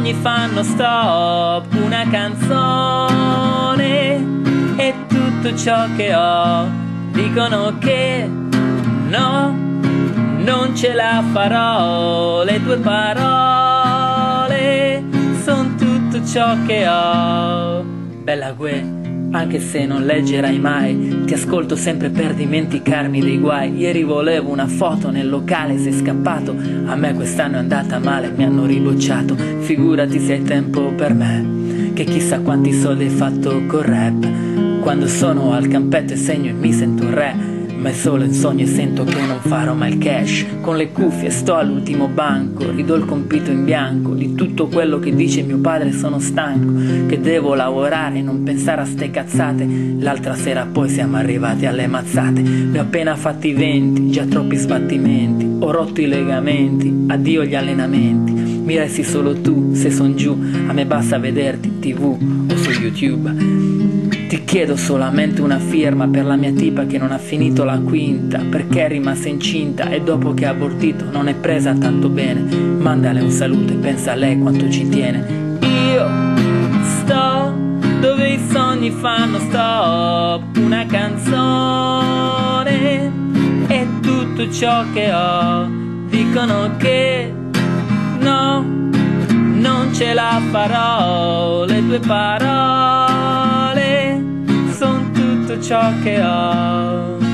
sogni fanno stop, una canzone è tutto ciò che ho. Dicono che no, non ce la farò, le tue parole son tutto ciò che ho. Bella Gue, anche se non leggerai mai, ti ascolto sempre per dimenticarmi dei guai. Ieri volevo una foto nel locale, sei scappato, a me quest'anno è andata male, mi hanno ribocciato. Figurati se hai tempo per me, che chissà quanti soldi hai fatto col rap. Quando sono al campetto e segno e mi sento un re, ma è solo in sogno e sento che non farò mai il cash. Con le cuffie sto all'ultimo banco, ridò il compito in bianco. Di tutto quello che dice mio padre sono stanco, che devo lavorare e non pensare a ste cazzate. L'altra sera poi siamo arrivati alle mazzate. Ne ho appena fatti 20, già troppi sbattimenti. Ho rotto i legamenti, addio gli allenamenti. Mi resti solo tu, se son giù, a me basta vederti TV o su YouTube. Ti chiedo solamente una firma per la mia tipa che non ha finito la quinta, perché è rimasta incinta e dopo che ha abortito non è presa tanto bene. Mandale un saluto e pensa a lei quanto ci tiene. Io sto dove i sogni fanno stop, una canzone è tutto ciò che ho. Dicono che no, non ce la farò, le tue parole son tutto ciò che ho.